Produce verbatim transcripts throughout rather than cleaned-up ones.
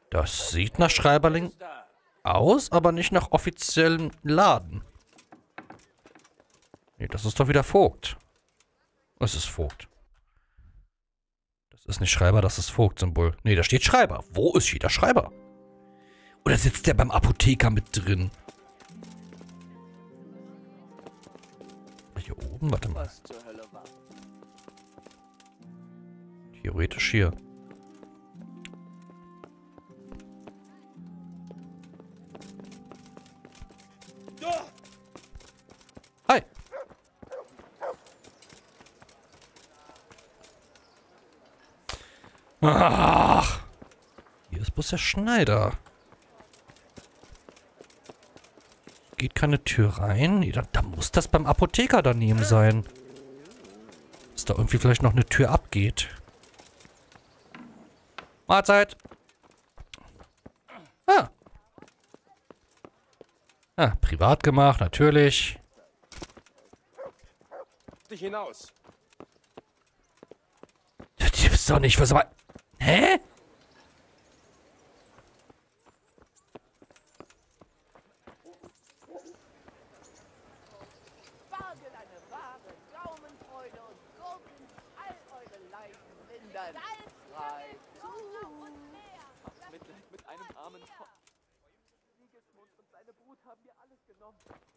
Das sieht nach Schreiberling aus, aber nicht nach offiziellem Laden. Nee, das ist doch wieder Vogt. Es ist Vogt. Das ist nicht Schreiber, das ist Vogt-Symbol. Nee, da steht Schreiber. Wo ist jeder Schreiber? Oder sitzt der beim Apotheker mit drin? Hier oben, warte mal. Theoretisch hier. Hi. Ach. Hier ist bloß der Schneider. Geht keine Tür rein? Nee, da, da muss das beim Apotheker daneben sein. Dass da irgendwie vielleicht noch eine Tür abgeht. Mahlzeit. Ah. Ah, privat gemacht, natürlich. Dich hinaus. Das gibt's doch nicht. Was aber... Hä? Mitleid mit einem armen Kopf. Siegesmund und seine Brut haben mir alles genommen.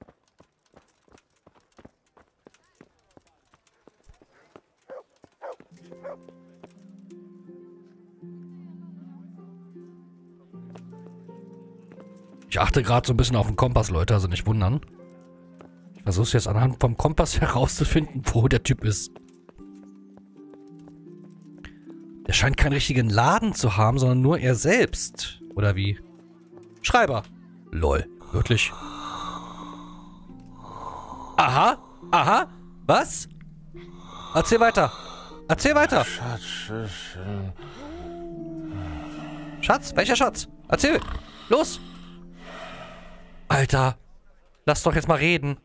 Ich achte gerade so ein bisschen auf den Kompass, Leute, also nicht wundern. Ich versuche jetzt anhand vom Kompass herauszufinden, wo der Typ ist. Der scheint keinen richtigen Laden zu haben, sondern nur er selbst. Oder wie? Schreiber. Lol. Wirklich? Aha. Aha. Was? Erzähl weiter. Erzähl weiter. Schatz? Welcher Schatz? Erzähl. Los. Alter. Lass doch jetzt mal reden.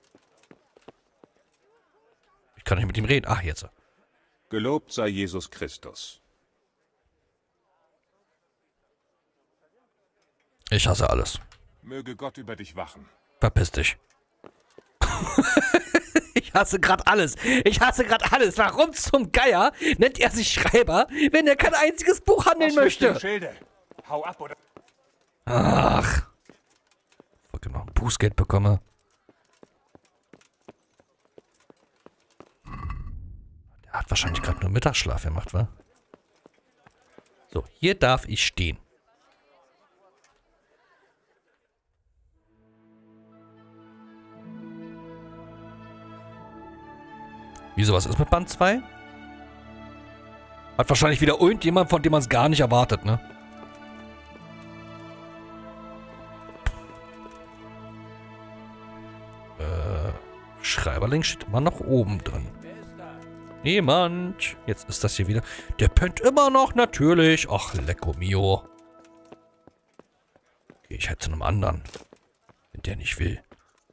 Ich kann nicht mit ihm reden. Ach, jetzt. Gelobt sei Jesus Christus. Ich hasse alles. Möge Gott über dich wachen. Verpiss dich. Ich hasse gerade alles. Ich hasse gerade alles. Warum zum Geier nennt er sich Schreiber, wenn er kein einziges Buch handeln Was möchte? mit dem Schilde? Hau ab oder... Ach. Ich wollte noch ein Bußgeld bekomme. Der hat wahrscheinlich gerade nur Mittagsschlaf gemacht, wa? So, hier darf ich stehen. Wieso, was ist mit Band zwei? Hat wahrscheinlich wieder irgendjemand, von dem man es gar nicht erwartet, ne? Äh, Schreiberling steht immer noch oben drin. Niemand. Jetzt ist das hier wieder. Der pennt immer noch, natürlich. Ach, lecco mio. Okay, ich hätte zu einem anderen. Wenn der nicht will.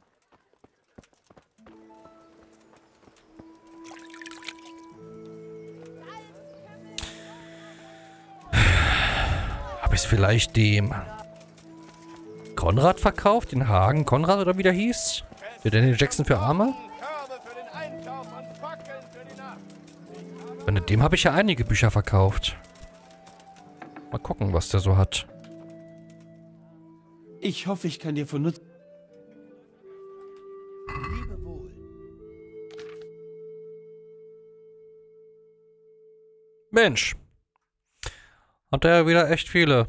Habe ich es vielleicht dem Konrad verkauft? Den Hagen Konrad oder wie der hieß? Der Daniel Jackson für Arme? Mit dem habe ich ja einige Bücher verkauft. Mal gucken, was der so hat. Ich hoffe, ich kann dir von Nutzen... Lebe wohl. Mensch. Hat er ja wieder echt viele.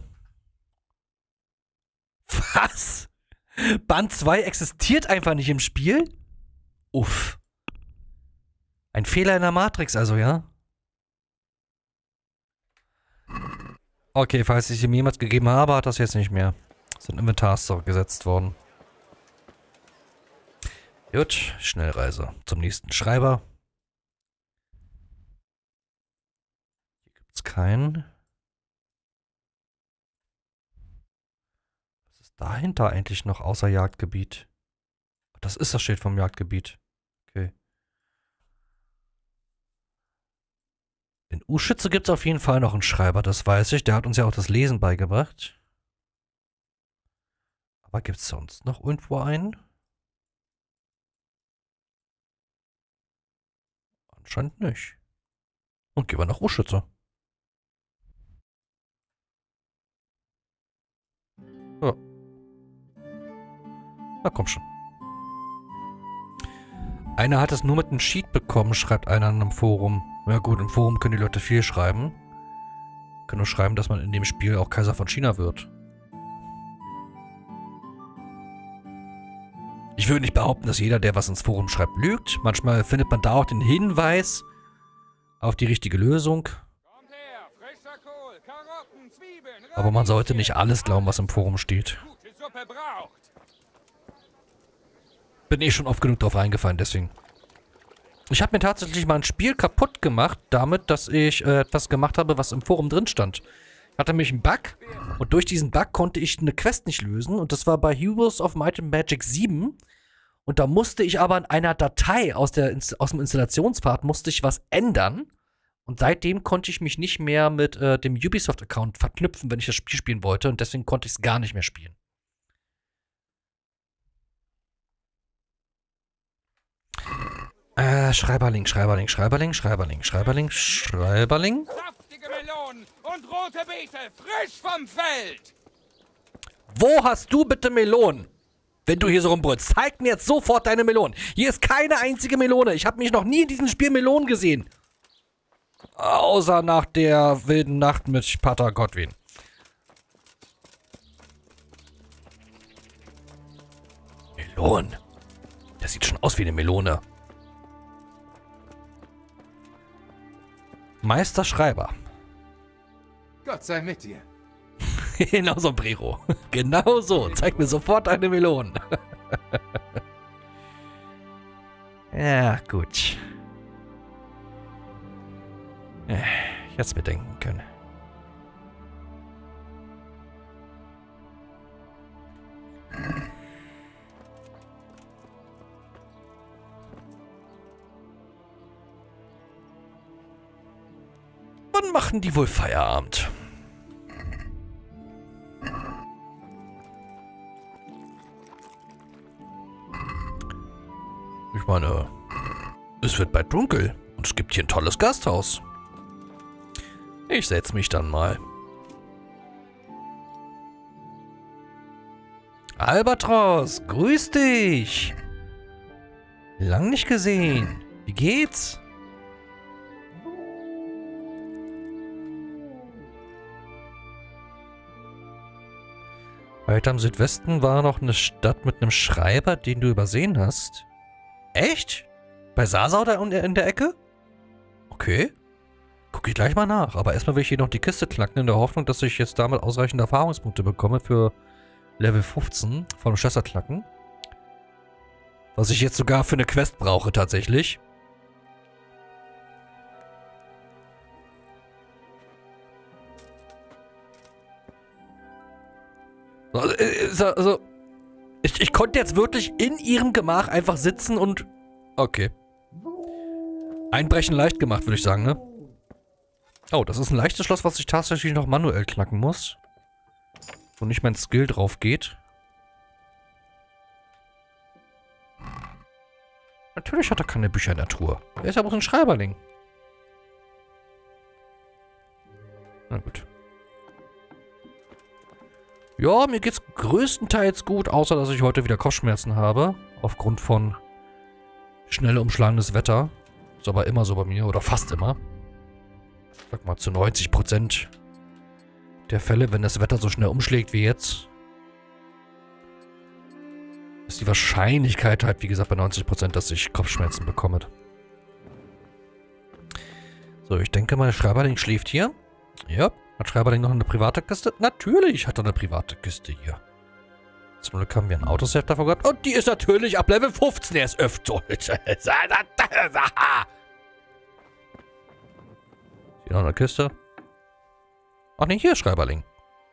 Was? Band zwei existiert einfach nicht im Spiel? Uff. Ein Fehler in der Matrix also, ja? Okay, falls ich es ihm jemals gegeben habe, hat das jetzt nicht mehr. Ist in Inventars gesetzt worden. Gut, Schnellreise zum nächsten Schreiber. Hier gibt es keinen. Was ist dahinter eigentlich noch außer Jagdgebiet? Das ist das Schild vom Jagdgebiet. Okay. In U-Schütze gibt es auf jeden Fall noch einen Schreiber, das weiß ich. Der hat uns ja auch das Lesen beigebracht. Aber gibt es sonst noch irgendwo einen? Anscheinend nicht. Und gehen wir nach U-Schütze. Ja. Na komm schon. Einer hat es nur mit einem Sheet bekommen, schreibt einer in einem Forum. Ja gut, im Forum können die Leute viel schreiben. Können nur schreiben, dass man in dem Spiel auch Kaiser von China wird. Ich würde nicht behaupten, dass jeder, der was ins Forum schreibt, lügt. Manchmal findet man da auch den Hinweis auf die richtige Lösung. Aber man sollte nicht alles glauben, was im Forum steht. Bin eh schon oft genug drauf reingefallen, deswegen. Ich habe mir tatsächlich mal ein Spiel kaputt gemacht, damit, dass ich äh, etwas gemacht habe, was im Forum drin stand. Ich hatte nämlich einen Bug und durch diesen Bug konnte ich eine Quest nicht lösen und das war bei Heroes of Might and Magic sieben. Und da musste ich aber in einer Datei aus, der, aus dem Installationspfad musste ich was ändern. Und seitdem konnte ich mich nicht mehr mit äh, dem Ubisoft-Account verknüpfen, wenn ich das Spiel spielen wollte. Und deswegen konnte ich es gar nicht mehr spielen. Äh, Schreiberling, Schreiberling, Schreiberling, Schreiberling, Schreiberling, Schreiberling. Saftige Melonen und rote Beete, frisch vom Feld. Wo hast du bitte Melonen? Wenn du hier so rumbrüllst, zeig mir jetzt sofort deine Melonen. Hier ist keine einzige Melone. Ich habe mich noch nie in diesem Spiel Melonen gesehen. Außer nach der wilden Nacht mit Pater Godwin. Melonen. Das sieht schon aus wie eine Melone. Meister Schreiber. Gott sei mit dir. Genau so, Brero. Genau so. Zeig mir sofort eine Melone. Ja, gut. Ich hätte es mir denken können. Wann machen die wohl Feierabend? Ich meine, es wird bald dunkel und es gibt hier ein tolles Gasthaus. Ich setze mich dann mal. Albatros, grüß dich. Lang nicht gesehen. Wie geht's? Weiter am Südwesten war noch eine Stadt mit einem Schreiber, den du übersehen hast. Echt? Bei Sasau da in der Ecke? Okay. Guck ich gleich mal nach. Aber erstmal will ich hier noch die Kiste knacken, in der Hoffnung, dass ich jetzt damit ausreichende Erfahrungspunkte bekomme für Level fünfzehn vom Schlösserknacken. Was ich jetzt sogar für eine Quest brauche, tatsächlich. Also, also ich, ich konnte jetzt wirklich in ihrem Gemach einfach sitzen und... Okay. Einbrechen leicht gemacht, würde ich sagen, ne? Oh, das ist ein leichtes Schloss, was ich tatsächlich noch manuell knacken muss. Wo nicht mein Skill drauf geht. Natürlich hat er keine Bücher in der Truhe. Er ist aber so ein Schreiberling. Na gut. Ja, mir geht's größtenteils gut, außer dass ich heute wieder Kopfschmerzen habe. Aufgrund von schnell umschlagendes Wetter. Ist aber immer so bei mir, oder fast immer. Ich sag mal zu neunzig Prozent der Fälle, wenn das Wetter so schnell umschlägt wie jetzt, ist die Wahrscheinlichkeit halt, wie gesagt, bei neunzig Prozent, dass ich Kopfschmerzen bekomme. So, ich denke mal, Schreiberling schläft hier. Ja. Hat Schreiberling noch eine private Kiste? Natürlich hat er eine private Kiste hier. Zum Glück haben wir ein Autosave davor gehabt. Und die ist natürlich ab Level fünfzehn erst öfter. Hier noch eine Kiste. Ach ne, hier Schreiberling.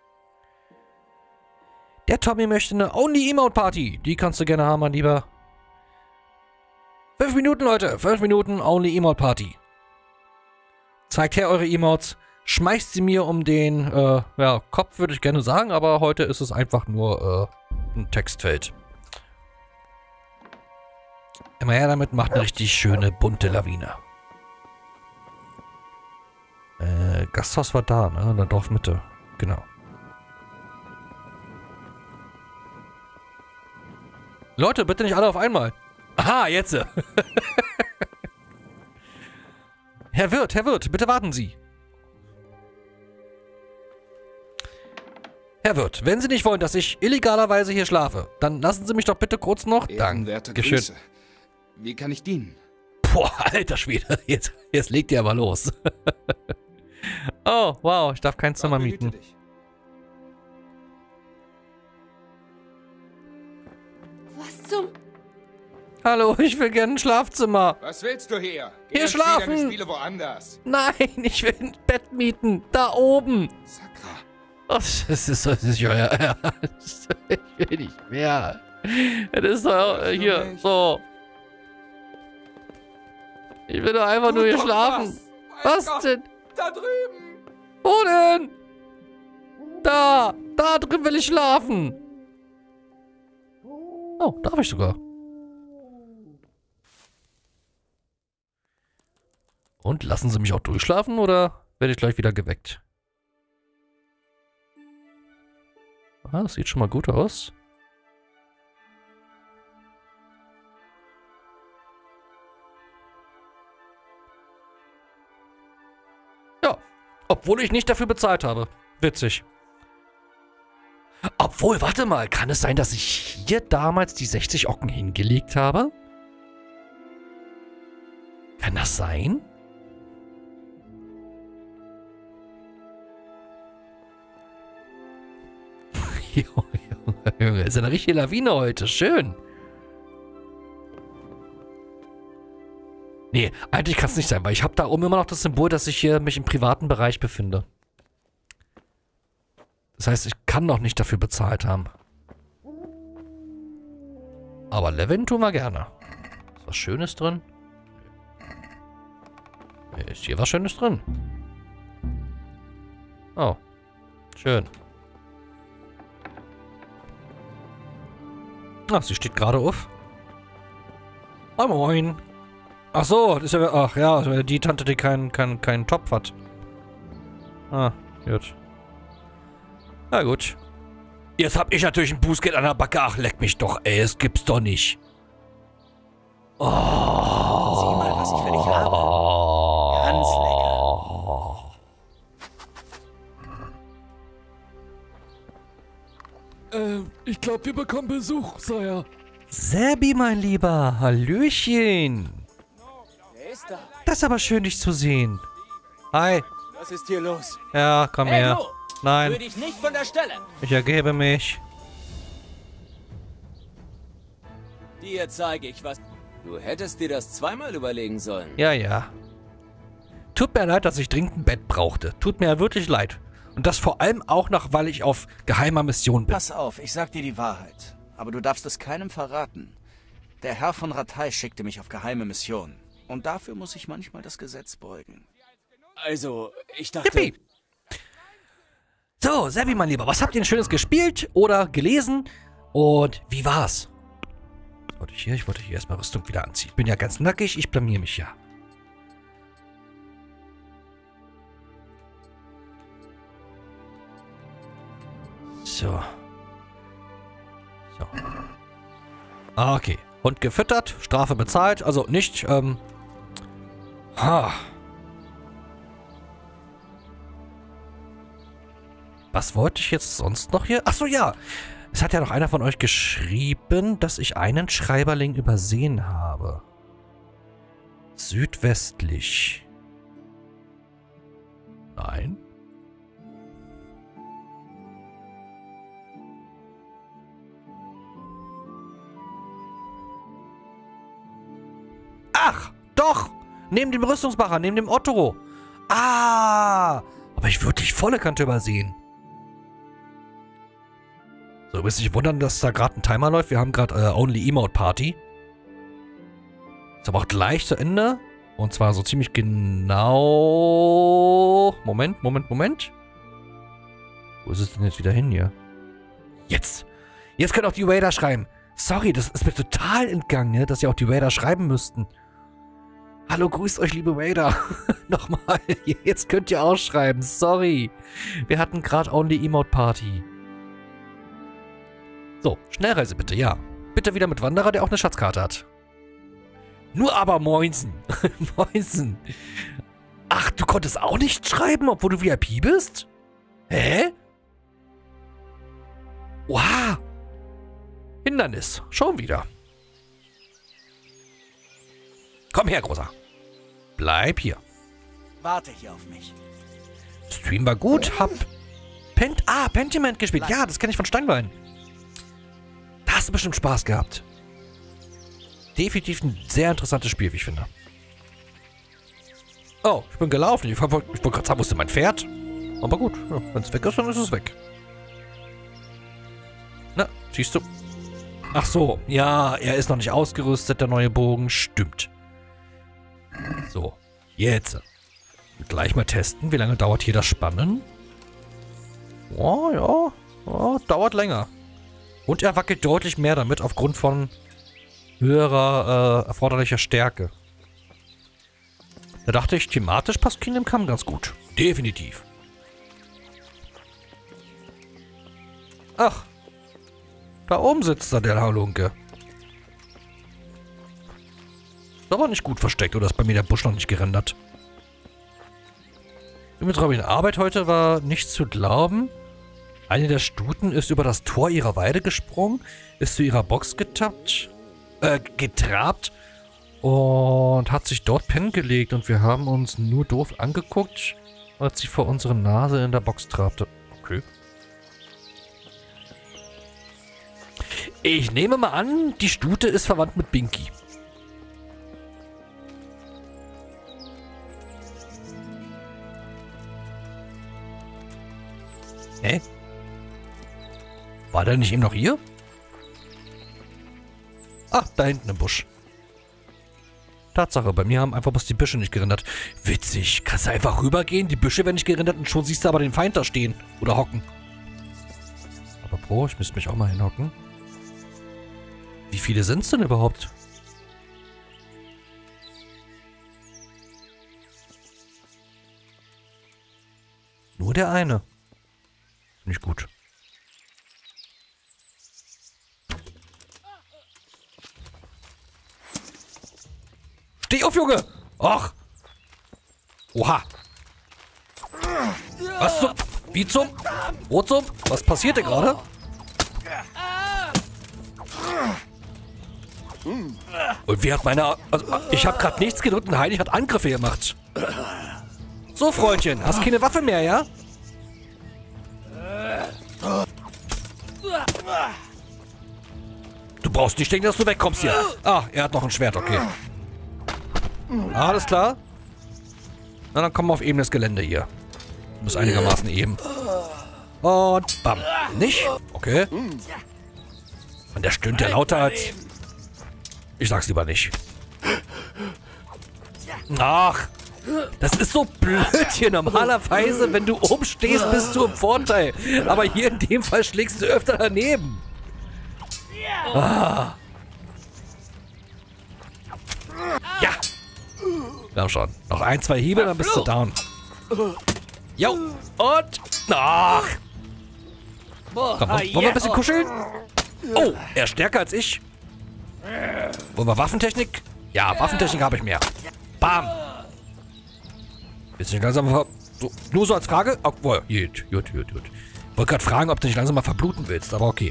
Der Tommy möchte eine Only-Emote-Party. Die kannst du gerne haben, mein Lieber. Fünf Minuten, Leute. Fünf Minuten Only-Emote-Party. Zeigt her eure Emotes. Schmeißt sie mir um den äh, ja, Kopf, würde ich gerne sagen, aber heute ist es einfach nur äh, ein Textfeld. Immer her damit, macht eine richtig schöne, bunte Lawine. Äh, Gasthaus war da, ne? In der Dorfmitte. Genau. Leute, bitte nicht alle auf einmal. Aha, jetzt. Herr Wirt, Herr Wirt, bitte warten Sie. Herr Wirt, wenn Sie nicht wollen, dass ich illegalerweise hier schlafe, dann lassen Sie mich doch bitte kurz noch... Ehrenwerte Dankeschön. Grüße. Wie kann ich dienen? Boah, alter Schwede, jetzt, jetzt legt ihr aber los. Oh, wow, ich darf kein Zimmer Gott behüte mieten. dich. Was zum... Hallo, ich will gerne ein Schlafzimmer. Was willst du hier? Geh Hier und spiel schlafen. deine Spiele woanders. Nein, ich will ein Bett mieten. Da oben. Sakra. Oh, das ist, das ist euer Ernst. Ich will nicht mehr. Das ist doch äh, hier, nicht? so. Ich will doch einfach nur hier doch schlafen. was. Was Gott. denn? Da drüben! Wo denn? Da. Da drin will ich schlafen. Oh, darf ich sogar. Und lassen Sie mich auch durchschlafen oder werde ich gleich wieder geweckt? Ah, das sieht schon mal gut aus. Ja, obwohl ich nicht dafür bezahlt habe. Witzig. Obwohl, warte mal, kann es sein, dass ich hier damals die sechzig Ocken hingelegt habe? Kann das sein? Junge, Junge, Junge, ist eine richtige Lawine heute. Schön. Nee, eigentlich kann es nicht sein, weil ich habe da oben immer noch das Symbol, dass ich hier mich im privaten Bereich befinde. Das heißt, ich kann noch nicht dafür bezahlt haben. Aber leveln tun wir gerne. Ist was Schönes drin? Ist hier was Schönes drin? Oh. Schön. Ach, sie steht gerade auf. Moin, moin. Ach so, das ist ja... Ach ja, die Tante, die keinen kein, kein Topf hat. Ah, gut. Na gut. Jetzt hab ich natürlich ein Bußgeld an der Backe. Ach, leck mich doch, ey. Es gibt's doch nicht. Oh. Sieh mal, was ich für dich habe. Ganz lecker. Ähm, ich glaube, wir bekommen Besuch, Sire. Sebi, mein Lieber. Hallöchen. Wer ist da? Das ist aber schön, dich zu sehen. Hi. Was ist hier los? Ja, komm Hey, her. du! Nein, Rühr dich nicht von der Stelle! ich ergebe mich. Dir zeige ich was. Du hättest dir das zweimal überlegen sollen. Ja, ja. Tut mir leid, dass ich dringend ein Bett brauchte. Tut mir wirklich leid. Und das vor allem auch noch, weil ich auf geheimer Mission bin. Pass auf, ich sag dir die Wahrheit. Aber du darfst es keinem verraten. Der Herr von Rattay schickte mich auf geheime Mission. Und dafür muss ich manchmal das Gesetz beugen. Also, ich dachte... Yippie. So, Sebi, mein Lieber, was habt ihr denn Schönes gespielt oder gelesen? Und wie war's? Was wollte ich hier? Ich wollte hier erstmal Rüstung wieder anziehen. Ich bin ja ganz nackig, ich blamier mich ja. So. So. Ah, okay. Hund gefüttert, Strafe bezahlt, also nicht, ähm... Ha. Was wollte ich jetzt sonst noch hier? Achso, ja. Es hat ja noch einer von euch geschrieben, dass ich einen Schreiberling übersehen habe. Südwestlich. Nein. Ach, doch. Neben dem Rüstungsmacher, neben dem Otto. Ah. Aber ich würde dich volle Kante übersehen. So, du wirst dich wundern, dass da gerade ein Timer läuft. Wir haben gerade äh, Only Emote Party. Ist aber auch gleich zu Ende. Und zwar so ziemlich genau... Moment, Moment, Moment. Wo ist es denn jetzt wieder hin hier? Jetzt. Jetzt können auch die Raider schreiben. Sorry, das ist mir total entgangen, ne, dass sie auch die Raider schreiben müssten. Hallo, grüßt euch, liebe Raider. Nochmal, jetzt könnt ihr auch schreiben. Sorry. Wir hatten gerade Only Emote Party. So, Schnellreise bitte, ja. Bitte wieder mit Wanderer, der auch eine Schatzkarte hat. Nur aber Moinsen. Moinsen. Ach, du konntest auch nicht schreiben, obwohl du V I P bist? Hä? Wow. Hindernis. Schon wieder. Komm her, Großer. Bleib hier. Warte hier auf mich. Stream war gut. Hab Pent ah, Pentiment gespielt. Ja, das kenne ich von Steinbein. Da hast du bestimmt Spaß gehabt. Definitiv ein sehr interessantes Spiel, wie ich finde. Oh, ich bin gelaufen. Ich wollte wollt gerade sagen, wo ist denn mein Pferd? Aber gut, ja, wenn es weg ist, dann ist es weg. Na, siehst du? Ach so, ja, er ist noch nicht ausgerüstet, der neue Bogen. Stimmt. So, jetzt. Gleich mal testen. Wie lange dauert hier das Spannen? Oh, ja. Oh, dauert länger. Und er wackelt deutlich mehr damit, aufgrund von höherer, äh, erforderlicher Stärke. Da dachte ich, thematisch passt Kingdom Come ganz gut. Definitiv. Ach. Da oben sitzt da der Halunke. Ist aber nicht gut versteckt, oder ist bei mir der Busch noch nicht gerendert? Übrigens, Robin, Arbeit heute war nicht zu glauben. Eine der Stuten ist über das Tor ihrer Weide gesprungen, ist zu ihrer Box getappt, äh, getrabt und hat sich dort pennen gelegt und wir haben uns nur doof angeguckt, als sie vor unserer Nase in der Box trabte. Okay. Ich nehme mal an, die Stute ist verwandt mit Binky. Hä? War der nicht eben noch hier? Ah, da hinten im Busch. Tatsache, bei mir haben einfach bloß die Büsche nicht gerendert. Witzig, kannst du einfach rübergehen, die Büsche werden nicht gerendert und schon siehst du aber den Feind da stehen. Oder hocken. Aber Pro, ich müsste mich auch mal hinhocken. Wie viele sind es denn überhaupt? Nur der eine. Finde ich gut. Steh auf, Junge! Ach! Oha! Was zum... Wie zum... Wo zum... Was passierte gerade? Und wie hat meine... Also, ich habe gerade nichts gedrückt und Heidi hat Angriffe gemacht. So, Freundchen, hast keine Waffe mehr, ja? Du brauchst nicht denken, dass du wegkommst hier. Ah, er hat noch ein Schwert, okay. Alles klar. Na, dann kommen wir auf ebenes Gelände hier. Muss einigermaßen eben. Und bam. Nicht? Okay. Und der stöhnt ja lauter als... Ich sag's lieber nicht. Ach. Das ist so blöd hier. Normalerweise, wenn du oben stehst, bist du im Vorteil. Aber hier in dem Fall schlägst du öfter daneben. Ah. Ja. Wir haben schon. Noch ein, zwei Hiebe, dann bist du down. Jo. Und... Ach. Komm, wollen wir ein bisschen kuscheln? Oh, er ist stärker als ich. Wollen wir Waffentechnik? Ja, Waffentechnik habe ich mehr. Bam. Bisschen langsam ver... So, nur so als Frage? Oh, gut, gut, gut, gut. Wollte gerade fragen, ob du nicht langsam mal verbluten willst, aber okay.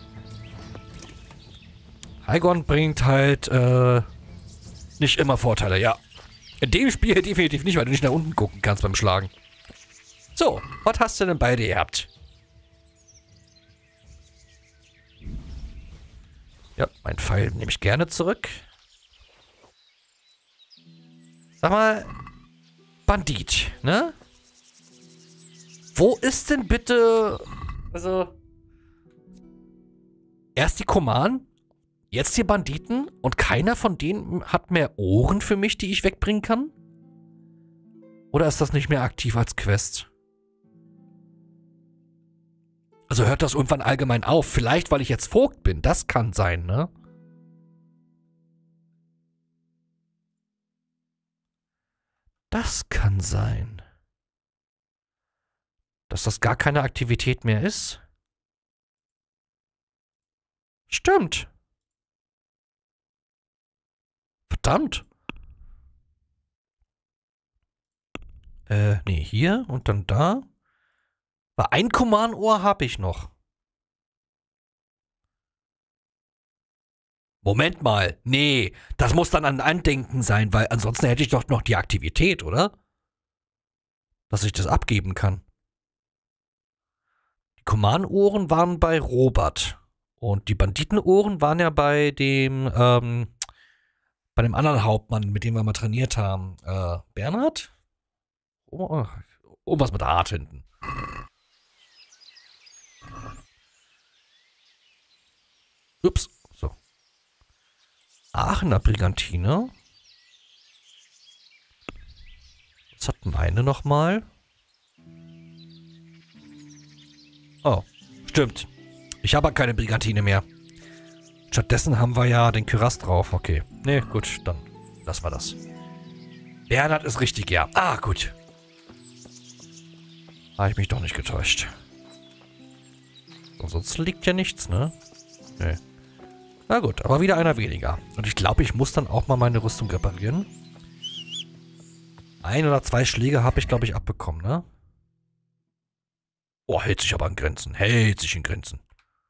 Highgon bringt halt, äh... nicht immer Vorteile, ja. In dem Spiel definitiv nicht, weil du nicht nach unten gucken kannst beim Schlagen. So, was hast du denn beide gehabt? Ja, mein Pfeil nehme ich gerne zurück. Sag mal, Bandit, ne? Wo ist denn bitte... Also... Erst die Koman, Jetzt die Banditen und keiner von denen hat mehr Ohren für mich, die ich wegbringen kann? Oder ist das nicht mehr aktiv als Quest? Also hört das irgendwann allgemein auf? Vielleicht, weil ich jetzt Vogt bin. Das kann sein, ne? Das kann sein. Dass das gar keine Aktivität mehr ist? Stimmt. Verdammt. Äh, nee, hier und dann da. Aber ein Command-Ohr habe ich noch. Moment mal. Nee, das muss dann ein Andenken sein, weil ansonsten hätte ich doch noch die Aktivität, oder? Dass ich das abgeben kann. Die Command-Ohren waren bei Robert. Und die Banditenohren waren ja bei dem, ähm, bei dem anderen Hauptmann, mit dem wir mal trainiert haben. Äh, Bernhard? Oh, irgendwas mit Art hinten. Ups, so. Aachener Brigantine. Was hat meine nochmal? Oh, stimmt. Ich habe keine Brigantine mehr. Stattdessen haben wir ja den Kyrast drauf. Okay. Nee, gut, dann lassen wir das. Bernhard ist richtig, ja. Ah, gut. Habe ich mich doch nicht getäuscht. Ansonsten liegt ja nichts, ne? Nee. Na gut, aber wieder einer weniger. Und ich glaube, ich muss dann auch mal meine Rüstung reparieren. Ein oder zwei Schläge habe ich, glaube ich, abbekommen, ne? Oh, hält sich aber an Grenzen. Hält sich in Grenzen.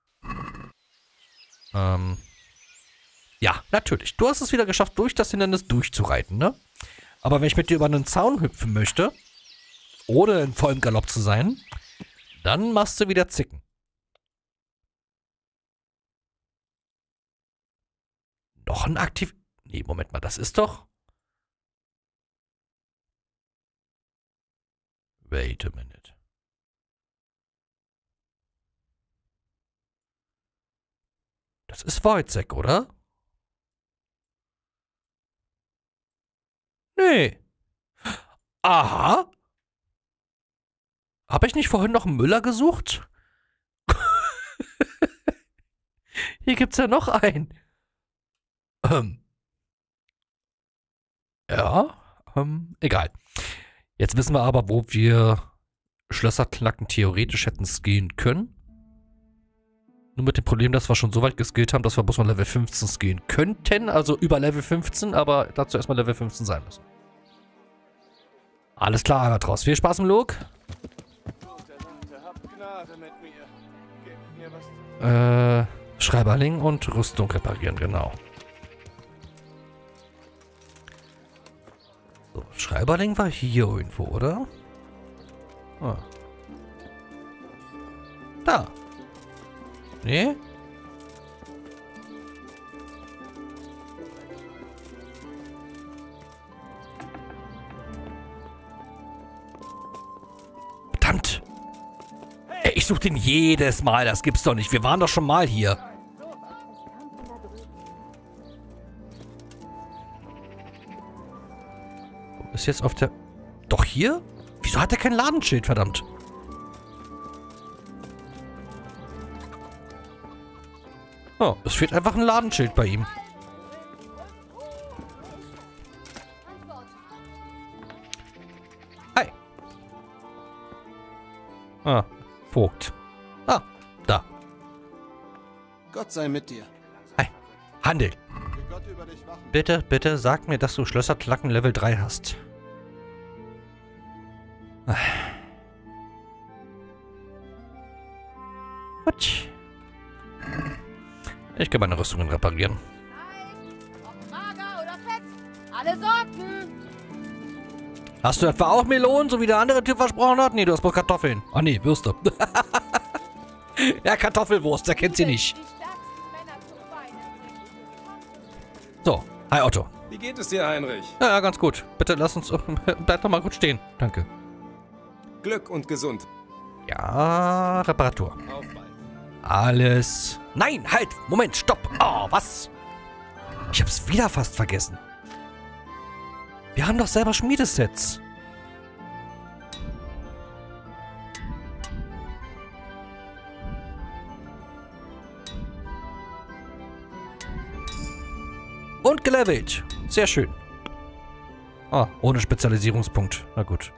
Ähm. Ja, natürlich. Du hast es wieder geschafft, durch das Hindernis durchzureiten, ne? Aber wenn ich mit dir über einen Zaun hüpfen möchte, ohne in vollem Galopp zu sein, dann machst du wieder Zicken. Noch ein Aktiv... Nee, Moment mal, das ist doch... Wait a minute. Das ist Wojciech, oder? Nee. Aha. Habe ich nicht vorhin noch einen Müller gesucht? Hier gibt's ja noch einen. Ähm. Ja, ähm, egal. Jetzt wissen wir aber, wo wir Schlösser knacken theoretisch hätten skillen können. Nur mit dem Problem, dass wir schon so weit geskillt haben, dass wir bloß mal Level fünfzehn skillen könnten. Also über Level fünfzehn, aber dazu erstmal Level fünfzehn sein müssen. Alles klar, Albatros. Viel Spaß im Log. Äh, Schreiberling und Rüstung reparieren, genau. So, Schreiberling war hier irgendwo, oder? Ah. Da. Nee? Verdammt! Ey, ich suche den jedes Mal, das gibt's doch nicht. Wir waren doch schon mal hier. Wo ist jetzt auf der... Doch hier? Wieso hat er kein Ladenschild, verdammt? Oh, es fehlt einfach ein Ladenschild bei ihm. Hi. Ah, Vogt. Ah, da. Gott sei mit dir. Hi. Handel. Bitte, bitte sag mir, dass du Schlösserklacken Level drei hast. Ah. Gut. Ich kann meine Rüstungen reparieren. Ob mager oder fett, alle Sorten. Hast du etwa auch Melonen, so wie der andere Typ versprochen hat? Nee, du hast bloß Kartoffeln. Ah nee, Würste. Ja, Kartoffelwurst, der kennt sie nicht. So, hi Otto. Wie geht es dir, Heinrich? Ja, ja, ganz gut. Bitte lass uns... Bleib doch mal gut stehen. Danke. Glück und gesund. Ja, Reparatur. Auf bald. Alles. Nein, halt! Moment, stopp! Oh, was? Ich hab's wieder fast vergessen. Wir haben doch selber Schmiedesets. Und gelevelt. Sehr schön. Ah, ohne Spezialisierungspunkt. Na gut.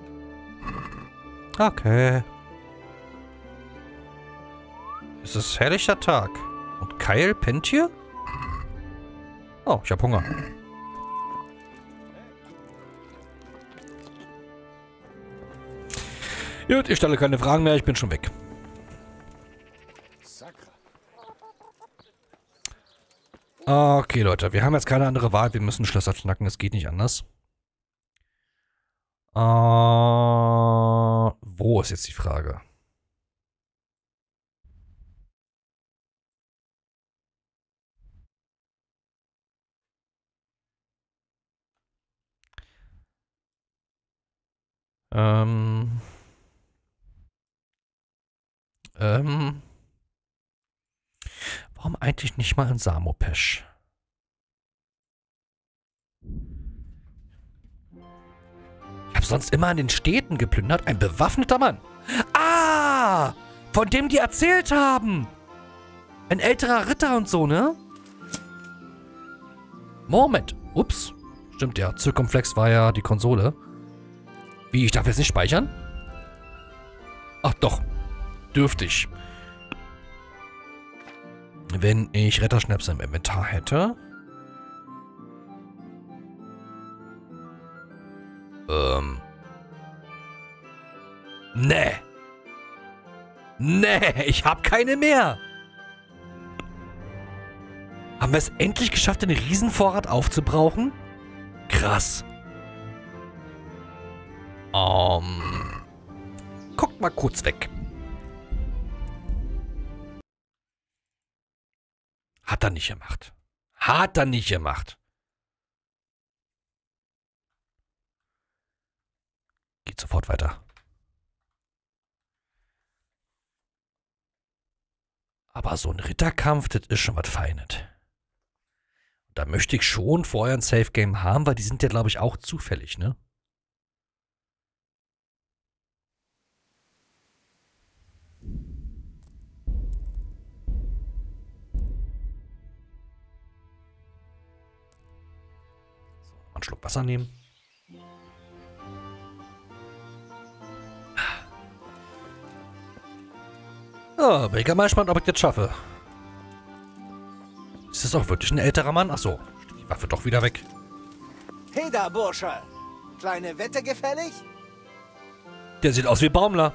Okay. Es ist herrlicher Tag. Und Kyle pennt hier? Oh, ich hab Hunger. Gut, ich stelle keine Fragen mehr, ich bin schon weg. Okay, Leute, wir haben jetzt keine andere Wahl. Wir müssen Schlösser knacken, es geht nicht anders. Äh, wo ist jetzt die Frage? Ähm. Ähm. Warum eigentlich nicht mal in Samopesch? Ich habe sonst immer in den Städten geplündert. Ein bewaffneter Mann. Ah! Von dem die erzählt haben. Ein älterer Ritter und so, ne? Moment. Ups. Stimmt ja. Circumflex war ja die Konsole. Wie, ich darf jetzt nicht speichern? Ach doch. Dürfte ich. Wenn ich Retterschnäpse im Inventar hätte. Ähm. Nee. Nee, ich hab keine mehr. Haben wir es endlich geschafft, den Riesenvorrat aufzubrauchen? Krass. Ähm. Guckt mal kurz weg. Hat er nicht gemacht. Hat er nicht gemacht. Geht sofort weiter. Aber so ein Ritterkampf, das ist schon was Feines. Da möchte ich schon vorher ein Safe Game haben, weil die sind ja, glaube ich, auch zufällig, ne? Einen Schluck Wasser nehmen. Ja, bin ich ja mal gespannt, ob ich das schaffe. Ist das auch wirklich ein älterer Mann? Achso, die Waffe doch wieder weg. Hey da, Bursche. Kleine Wette gefällig? Der sieht aus wie Baumler.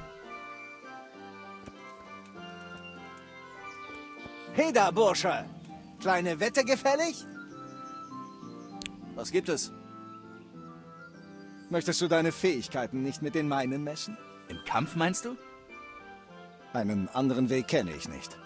Hey da, Bursche. Kleine Wette gefällig? Was gibt es? Möchtest du deine Fähigkeiten nicht mit den meinen messen? Im Kampf, meinst du? Einen anderen Weg kenne ich nicht.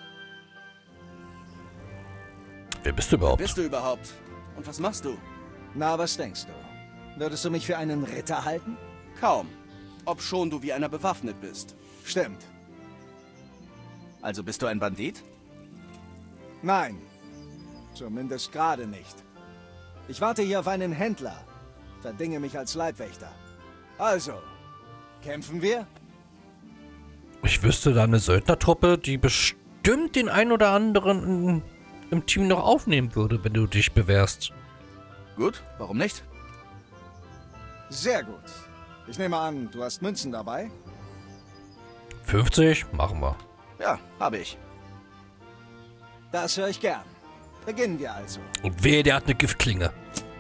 Wer bist du überhaupt? Wer bist du überhaupt? Und was machst du? Na, was denkst du? Würdest du mich für einen Ritter halten? Kaum. Ob schon du wie einer bewaffnet bist. Stimmt. Also bist du ein Bandit? Nein. Zumindest gerade nicht. Ich warte hier auf einen Händler. Verdinge mich als Leibwächter. Also, kämpfen wir? Ich wüsste da eine Söldnertruppe, die bestimmt den einen oder anderen im Team noch aufnehmen würde, wenn du dich bewährst. Gut, warum nicht? Sehr gut. Ich nehme an, du hast Münzen dabei? fünfzig? Machen wir. Ja, habe ich. Das höre ich gern. Beginnen wir also. Und wehe, der hat eine Giftklinge.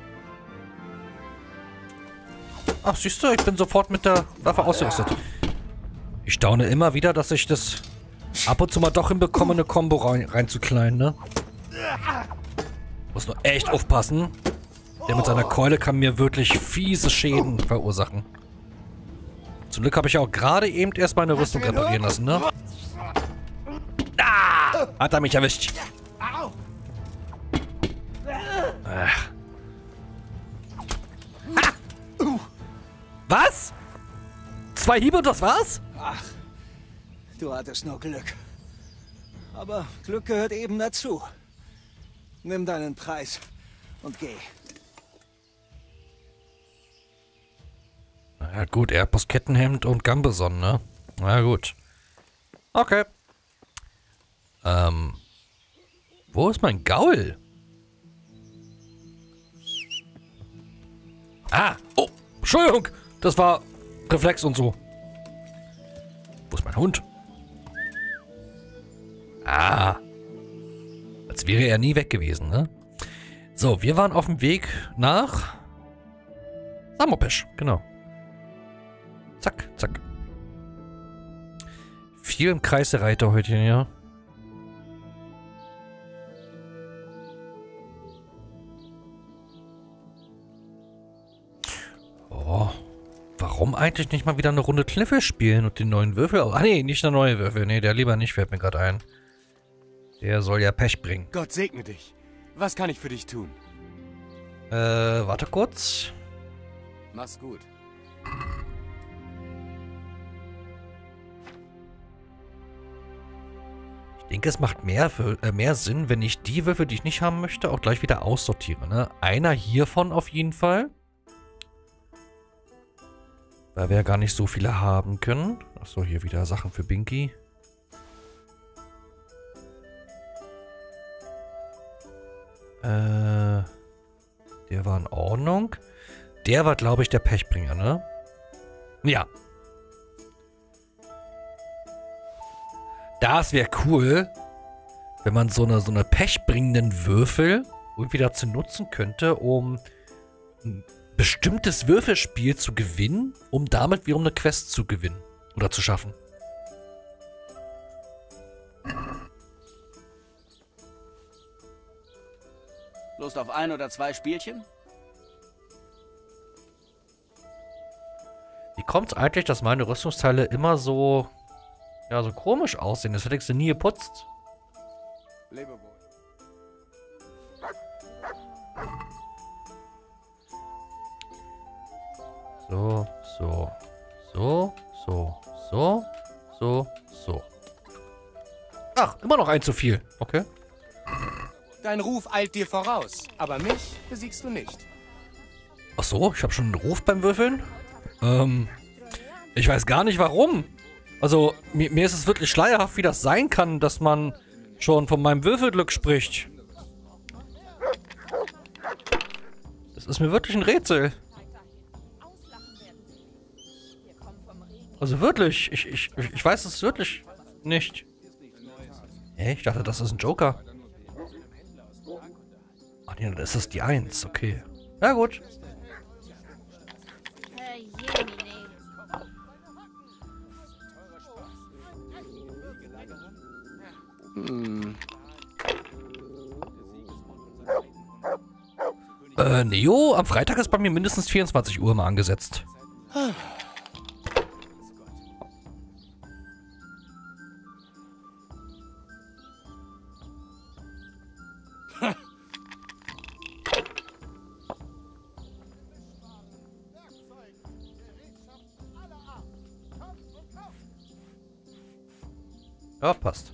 Ach, siehst du, ich bin sofort mit der Waffe ausgerüstet. Ich staune immer wieder, dass ich das ab und zu mal doch hinbekomme, eine Combo rein, reinzukleiden, ne? Muss nur echt aufpassen. Der mit seiner Keule kann mir wirklich fiese Schäden verursachen. Zum Glück habe ich auch gerade eben erst meine Rüstung reparieren lassen, ne? Ah! Hat er mich erwischt. Ach. Was? Zwei Hiebe und das war's? Ach, du hattest nur Glück. Aber Glück gehört eben dazu. Nimm deinen Preis und geh. Na ja, gut, er hat bloß Kettenhemd und Gambeson, ne? Na gut. Okay. Ähm. Wo ist mein Gaul? Ah! Oh! Entschuldigung! Das war Reflex und so. Wo ist mein Hund? Ah! Als wäre er nie weg gewesen, ne? So, wir waren auf dem Weg nach Samopesch, genau. Zack, zack. Viel im Kreisereiter heute, ja. Oh. Warum eigentlich nicht mal wieder eine Runde Kniffe spielen und den neuen Würfel? Ah, nee, nicht der neue Würfel. Nee, der lieber nicht, fällt mir gerade ein. Der soll ja Pech bringen. Gott segne dich. Was kann ich für dich tun? Äh, warte kurz. Mach's gut. Ich denke, es macht mehr, für, äh, mehr Sinn, wenn ich die Würfel, die ich nicht haben möchte, auch gleich wieder aussortiere. Ne? Einer hiervon auf jeden Fall. Weil wir ja gar nicht so viele haben können. Achso, hier wieder Sachen für Binky. Äh, der war in Ordnung. Der war, glaube ich, der Pechbringer, ne? Ja. Das wäre cool, wenn man so eine, so eine pechbringenden Würfel irgendwie dazu nutzen könnte, um ein bestimmtes Würfelspiel zu gewinnen, um damit wiederum eine Quest zu gewinnen oder zu schaffen. Lust auf ein oder zwei Spielchen? Wie kommt es eigentlich, dass meine Rüstungsteile immer so, ja, so komisch aussehen? Das hätte ich sie nie geputzt. Lebe wohl. So, so, so, so, so, so, so. Ach, immer noch ein zu viel. Okay. Dein Ruf eilt dir voraus, aber mich besiegst du nicht. Ach so, ich habe schon einen Ruf beim Würfeln. Ähm, ich weiß gar nicht warum. Also, mir, mir ist es wirklich schleierhaft, wie das sein kann, dass man schon von meinem Würfelglück spricht. Das ist mir wirklich ein Rätsel. Also wirklich, ich, ich, ich weiß es wirklich nicht. Hä? Ich dachte, das ist ein Joker. Ach nee, das ist die eins, okay. Na gut. Hm. Äh, Neo, am Freitag ist bei mir mindestens vierundzwanzig Uhr mal angesetzt. Ja, passt.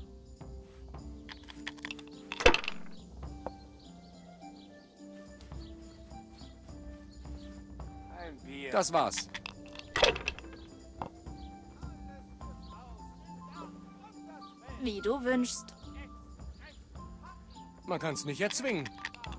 Das war's. Wie du wünschst. Man kann's nicht erzwingen.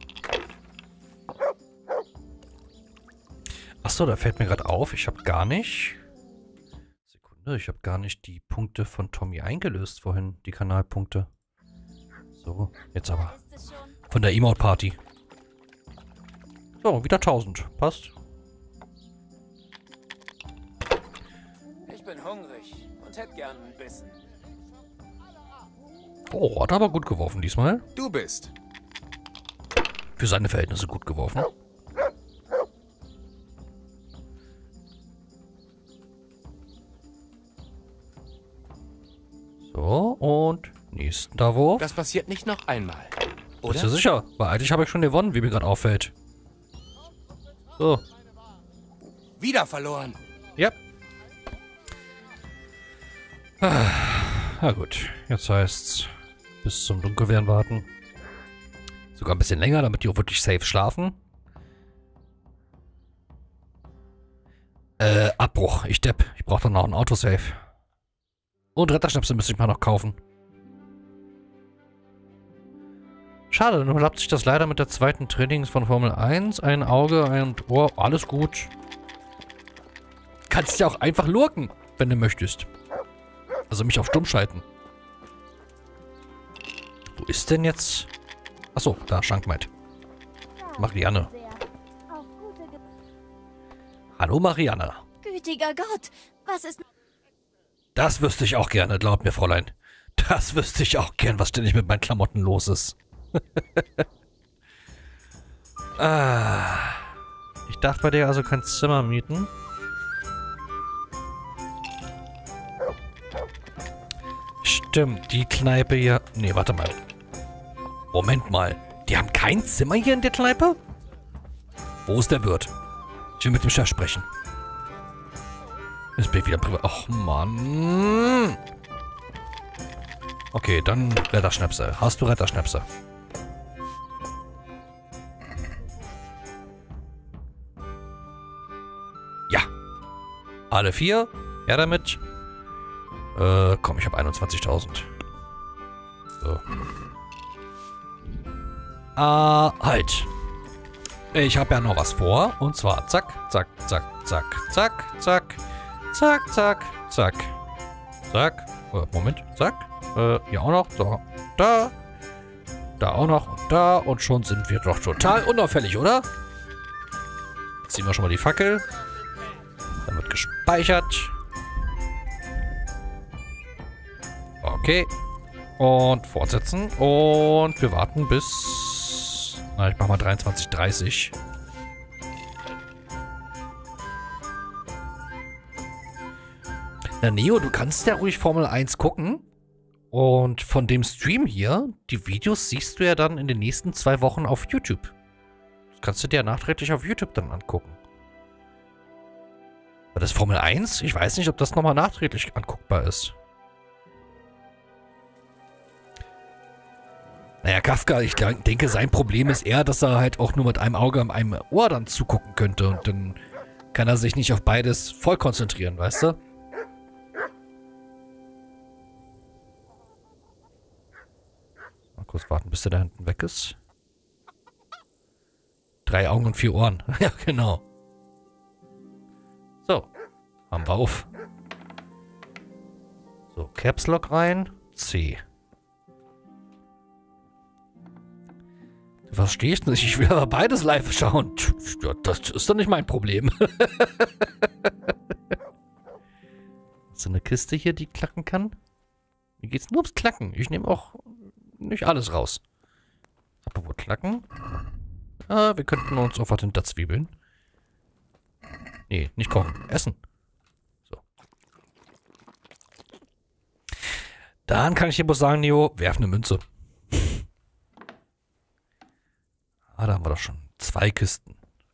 Achso, da fällt mir gerade auf, ich habe gar nicht... Sekunde, ich habe gar nicht die Punkte von Tommy eingelöst vorhin, die Kanalpunkte. So, jetzt aber. Von der Emote-Party. So, wieder tausend. Passt. Ich bin hungrig und hätte gern einen Bissen. Oh, hat aber gut geworfen diesmal. Du bist. Für seine Verhältnisse gut geworfen. So, und nächster Wurf. Das passiert nicht noch einmal. Oder? Bist du sicher? Weil eigentlich habe ich schon gewonnen, wie mir gerade auffällt. So. Wieder verloren. Ja. Ah, na gut, jetzt heißt's Bis zum Dunkelwerden warten. Sogar ein bisschen länger, damit die auch wirklich safe schlafen. Äh, Abbruch. Ich depp. Ich brauche dann noch ein Autosave. Und Retterschnäpse müsste ich mal noch kaufen. Schade, dann überlappt sich das leider mit der zweiten Trainings von Formel eins. Ein Auge, ein Ohr, alles gut. Kannst ja auch einfach lurken, wenn du möchtest. Also mich auf stumm schalten. Wo ist denn jetzt? Achso, da, Schankmeid. Marianne. Hallo, Marianne. Gütiger Gott, was ist... Das wüsste ich auch gerne, glaub mir, Fräulein. Das wüsste ich auch gern, was ständig mit meinen Klamotten los ist. ah. Ich darf bei dir also kein Zimmer mieten. Stimmt, die Kneipe hier... Nee, warte mal. Moment mal. Die haben kein Zimmer hier in der Kneipe? Wo ist der Wirt? Ich will mit dem Chef sprechen. Jetzt bin ich wieder privat. Och, Mann. Okay, dann Retterschnäpse. Hast du Retterschnäpse? Ja. Alle vier. Her damit. Äh, komm, ich habe einundzwanzigtausend. So. Ah, halt. Ich habe ja noch was vor. Und zwar zack, zack, zack, zack, zack, zack, zack, zack, zack, zack. Äh, Moment, zack. Äh, hier auch noch. So, da. Da auch noch. Und da. Und schon sind wir doch total unauffällig, oder? Jetzt ziehen wir schon mal die Fackel. Dann wird gespeichert. Okay. Und fortsetzen. Und wir warten bis... Na, ich mach mal dreiundzwanzig Uhr dreißig. Na, Neo, du kannst ja ruhig Formel eins gucken. Und von dem Stream hier, die Videos siehst du ja dann in den nächsten zwei Wochen auf YouTube. Das kannst du dir nachträglich auf YouTube dann angucken. Aber das Formel eins, ich weiß nicht, ob das nochmal nachträglich anguckbar ist. Naja, Kafka, ich denke, sein Problem ist eher, dass er halt auch nur mit einem Auge und einem Ohr dann zugucken könnte. Und dann kann er sich nicht auf beides voll konzentrieren, weißt du? Mal kurz warten, bis der da hinten weg ist. Drei Augen und vier Ohren. Ja, genau. So, haben wir auf. So, Caps Lock rein. C. Du verstehst nicht, ich will aber beides live schauen. Ja, das ist doch nicht mein Problem. So eine Kiste hier, die klacken kann. Mir geht's nur ums Klacken. Ich nehme auch nicht alles raus. Apropos Klacken. Ah, wir könnten uns auch was hinter Zwiebeln. Nee, nicht kochen. Essen. So. Dann kann ich dir bloß sagen, Neo, werf eine Münze. Ah, da haben wir doch schon zwei Kisten.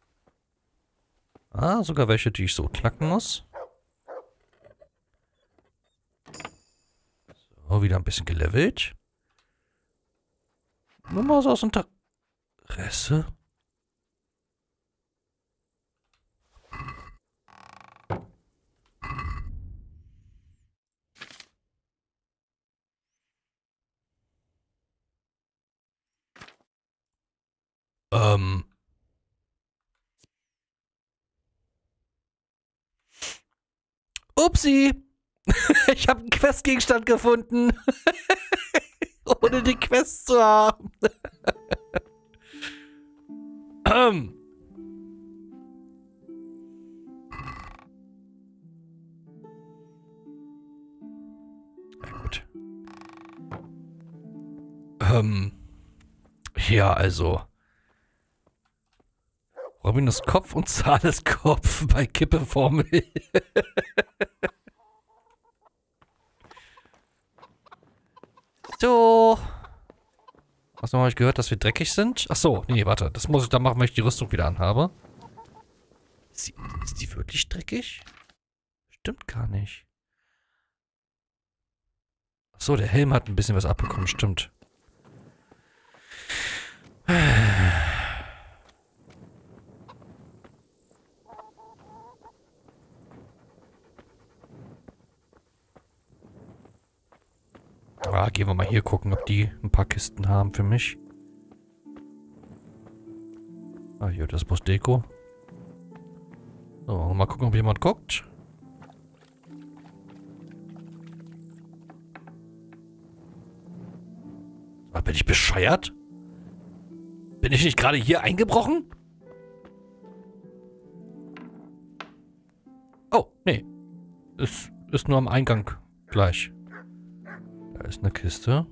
Ah, sogar welche, die ich so knacken muss. So, wieder ein bisschen gelevelt. Nur mal so aus Interesse. Ähm. Upsi! Ich habe einen Questgegenstand gefunden. Ohne die Quest zu haben. ähm. Ja, gut. Ähm. Ja, also. Robinus Kopf und Zahles Kopf bei Kippeformel. So. Was noch habe ich gehört, dass wir dreckig sind? Ach so, nee, warte. Das muss ich dann machen, wenn ich die Rüstung wieder anhabe. Ist die, ist die wirklich dreckig? Stimmt gar nicht. Ach So, der Helm hat ein bisschen was abbekommen, stimmt. Ah, gehen wir mal hier gucken, ob die ein paar Kisten haben für mich. Ah, hier, das ist bloß Deko. So, mal gucken, ob jemand guckt. Bin ich bescheuert? Bin ich nicht gerade hier eingebrochen? Oh, nee. Es ist nur am Eingang gleich. Da ist eine Kiste.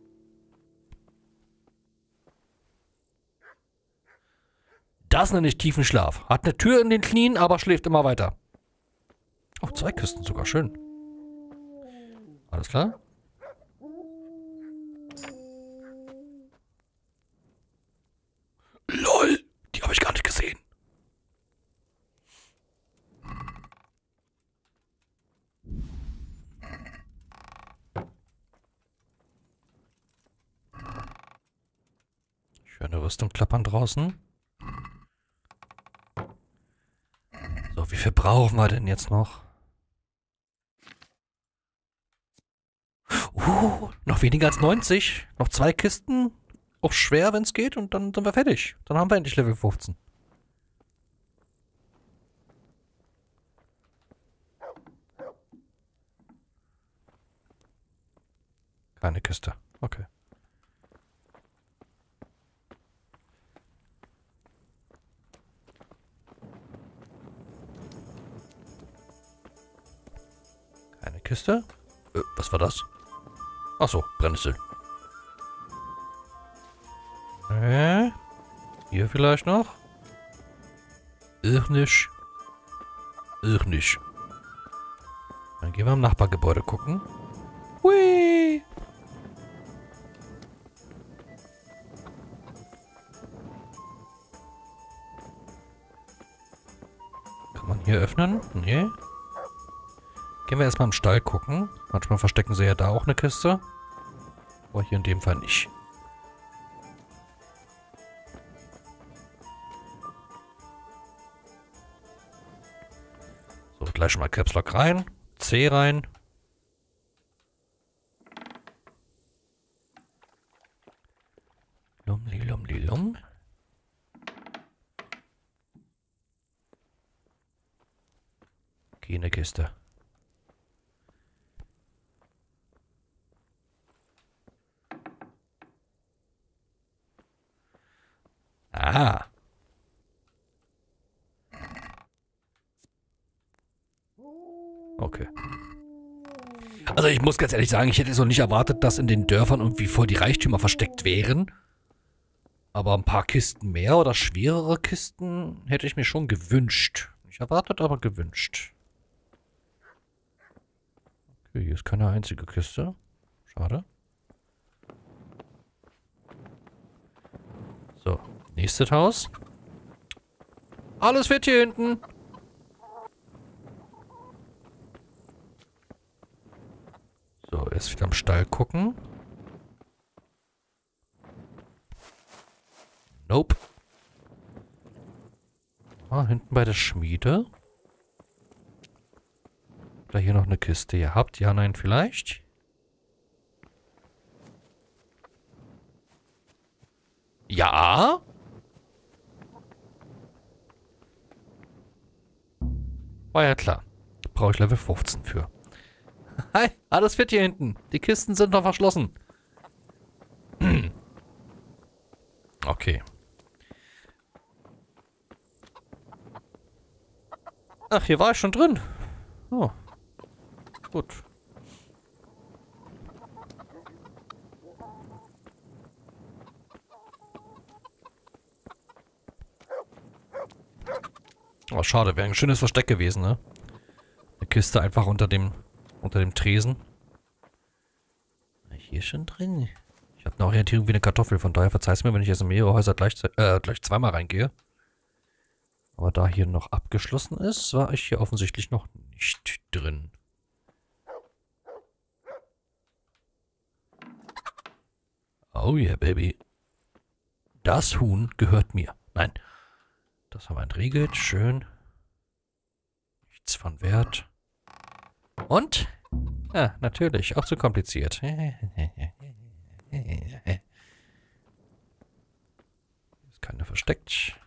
Das nenne ich tiefen Schlaf. Hat eine Tür in den Knien, aber schläft immer weiter. Oh, zwei Kisten sogar. Schön. Alles klar. LOL, die habe ich gar nicht gesehen. Ich höre eine Rüstung klappern draußen. So, wie viel brauchen wir denn jetzt noch? Uh, noch weniger als neunzig. Noch zwei Kisten. Auch schwer, wenn es geht, und dann sind wir fertig. Dann haben wir endlich Level fünfzehn. Keine Kiste. Okay. Keine Kiste? Äh, was war das? Ach so, Brennnessel. Äh, hier vielleicht noch? Ich nicht. Ich nicht. Dann gehen wir im Nachbargebäude gucken. Hui! Kann man hier öffnen? Nee. Gehen wir erstmal im Stall gucken. Manchmal verstecken sie ja da auch eine Kiste. Aber hier in dem Fall nicht. So, gleich schon mal Caps Lock rein. C rein. Lumli, lumli, lum. Keine Kiste. Ah. Okay. Also ich muss ganz ehrlich sagen, ich hätte so nicht erwartet, dass in den Dörfern irgendwie voll die Reichtümer versteckt wären. Aber ein paar Kisten mehr oder schwerere Kisten hätte ich mir schon gewünscht. Nicht erwartet, aber gewünscht. Okay, hier ist keine einzige Kiste. Schade. So, nächstes Haus. Alles wird hier hinten. So, jetzt wieder am Stall gucken. Nope. Ah, hinten bei der Schmiede. Oder hier noch eine Kiste. Ihr habt? Ja, nein, vielleicht. Ja. War ja klar. Brauche ich Level fünfzehn für. Hi, alles fit hier hinten. Die Kisten sind noch verschlossen. Okay. Ach, hier war ich schon drin. Oh. Gut. Oh, schade. Wäre ein schönes Versteck gewesen, ne? Eine Kiste einfach unter dem unter dem Tresen. Hier schon drin. Ich habe eine Orientierung wie eine Kartoffel, von daher verzeih's mir, wenn ich jetzt in mehrere Häuser gleich, äh, gleich zweimal reingehe. Aber da hier noch abgeschlossen ist, war ich hier offensichtlich noch nicht drin. Oh yeah, Baby. Das Huhn gehört mir. Nein. Das haben wir entriegelt. Schön. Nichts von Wert. Und? Ja, natürlich. Auch zu kompliziert. Ist keine versteckt.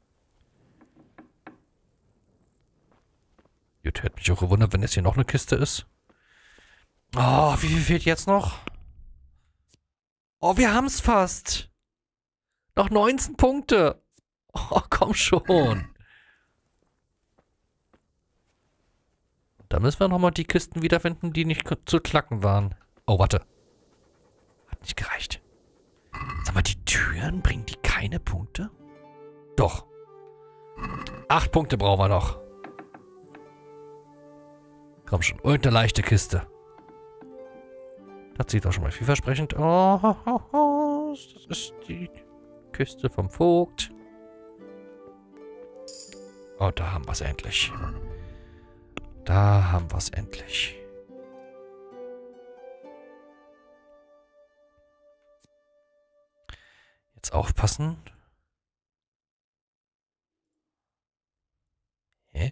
Gut, hätte mich auch gewundert, wenn jetzt hier noch eine Kiste ist. Oh, wie viel fehlt jetzt noch? Oh, wir haben es fast. Noch neunzehn Punkte. Oh, komm schon. Da müssen wir nochmal die Kisten wiederfinden, die nicht zu knacken waren. Oh, warte. Hat nicht gereicht. Sag mal, die Türen, bringen die keine Punkte? Doch. Acht Punkte brauchen wir noch. Komm schon, irgendeine leichte Kiste. Das sieht doch schon mal vielversprechend aus. Das ist die Kiste vom Vogt. Oh, da haben wir es endlich. Da haben wir es endlich. Jetzt aufpassen. Hä?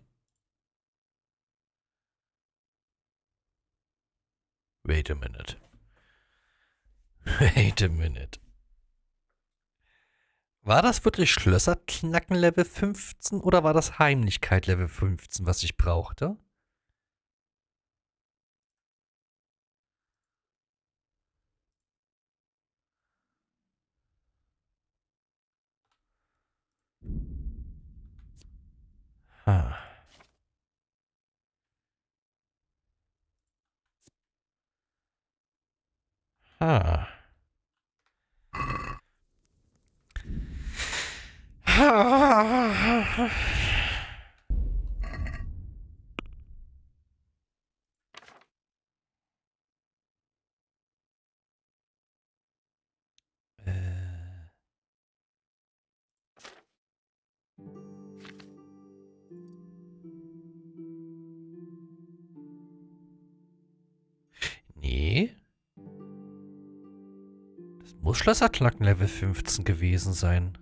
Wait a minute. Wait a minute. War das wirklich Schlösserknacken Level fünfzehn oder war das Heimlichkeit Level fünfzehn, was ich brauchte? Ha. Ha. Ha. Äh. Nee. Das muss Schlösserknacken Level fünfzehn gewesen sein.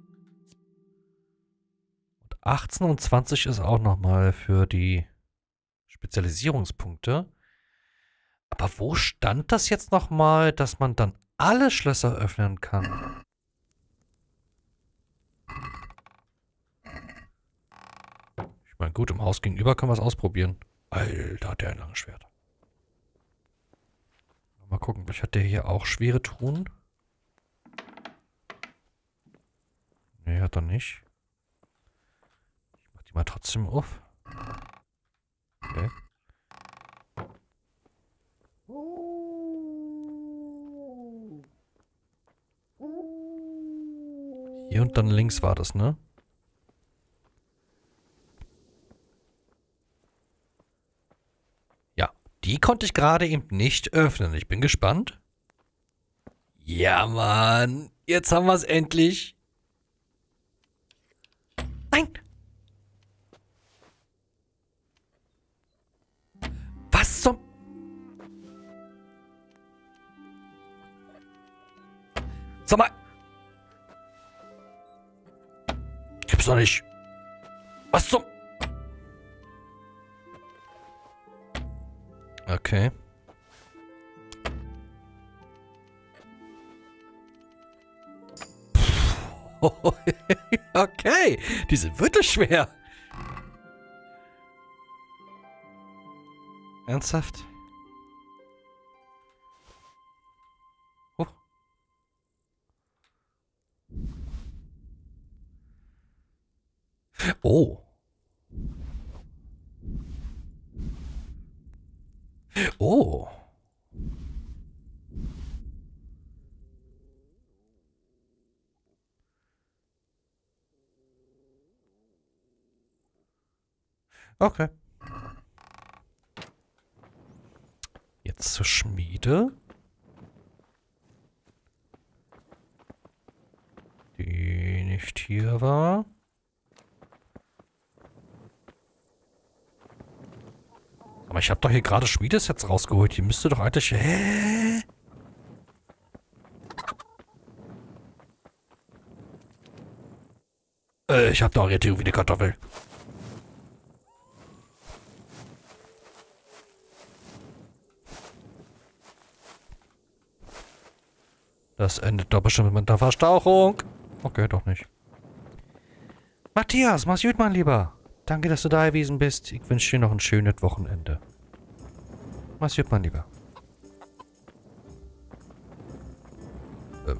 Und achtzehn und zwanzig ist auch nochmal für die Spezialisierungspunkte. Aber wo stand das jetzt nochmal, dass man dann alle Schlösser öffnen kann? Ich meine, gut, im Haus gegenüber können wir es ausprobieren. Alter, hat der ein langes Schwert. Mal gucken, vielleicht hat der hier auch schwere Truhen. Nee, hat er nicht. Ich mach die mal trotzdem auf. Okay. Hier und dann links war das, ne? Ja, die konnte ich gerade eben nicht öffnen. Ich bin gespannt. Ja, Mann. Jetzt haben wir es endlich. Nein. Was zum... Sag mal. Gibt's doch nicht. Was zum... Okay. Okay. Die sind wirklich schwer. Ernsthaft? Oh. Oh. Oh. Okay. Jetzt zur Schmiede. Die nicht hier war. Aber ich habe doch hier gerade Schmiedesets rausgeholt. Die müsste doch eigentlich... Hä? ich habe eine Orientierung wie eine Kartoffel. Das endet doch bestimmt mit einer Verstauchung. Okay, doch nicht. Matthias, mach's gut, mein Lieber. Danke, dass du da gewesen bist. Ich wünsche dir noch ein schönes Wochenende. Mach's gut, mein Lieber. Ähm.